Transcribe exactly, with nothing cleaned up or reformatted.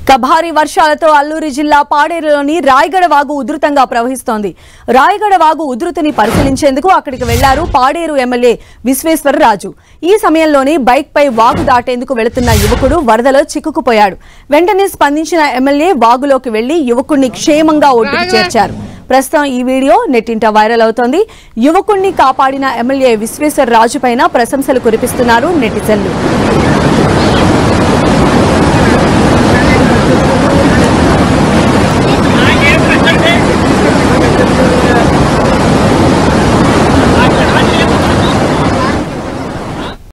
భారీ వర్షాలతో అల్లూరి జిల్లా పాడేరులోని రాయగడ వాగు ఉధృతంగా ప్రవహిస్తోంది. రాయగడ వాగు ఉధృతిని పరిశీలించేందుకు అక్కడికి వెళ్లారు పాడేరు ఎమ్మెల్యే విశ్వేశ్వరరాజు. ఈ సమయంలోనే బైక్ పై వాగు దాటేందుకు వెళుతున్న యువకుడు వరదలో చిక్కుకుపోయాడు. వెంటనే స్పందించిన ఎమ్మెల్యే వాగులోకి వెళ్లి యువకుడిని క్షేమంగా ఒడ్డుకు చేర్చారు. ప్రస్తుతం ఈ వీడియో నెట్టింట వైరల్ అవుతోంది. యువకుడిని కాపాడిన ఎమ్మెల్యే విశ్వేశ్వరరాజు పైన ప్రశంసలు కురిపిస్తున్నారు నెటిజన్లు.